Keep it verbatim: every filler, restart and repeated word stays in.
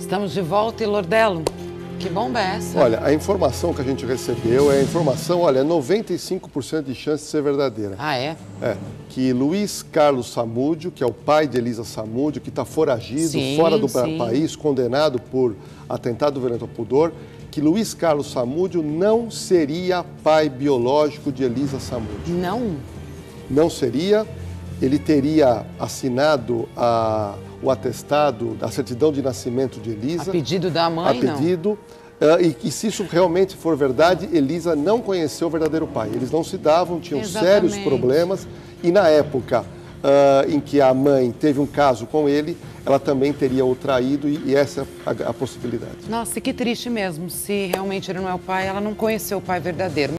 Estamos de volta, e Lordelo, que bomba é essa? Olha, a informação que a gente recebeu é a informação, olha, noventa e cinco por cento de chance de ser verdadeira. Ah, é? É, que Luiz Carlos Samúdio, que é o pai de Elisa Samúdio, que está foragido, Sim, fora do sim. país, condenado por atentado violento ao pudor, que Luiz Carlos Samúdio não seria pai biológico de Elisa Samúdio. Não? Não seria. Ele teria assinado a, o atestado, a certidão de nascimento de Elisa. A pedido da mãe, A pedido. Uh, e que, se isso realmente for verdade, Elisa não conheceu o verdadeiro pai. Eles não se davam, tinham Exatamente. sérios problemas. E na época uh, em que a mãe teve um caso com ele, ela também teria o traído, e, e essa é a, a possibilidade. Nossa, que triste mesmo. Se realmente ele não é o pai, ela não conheceu o pai verdadeiro.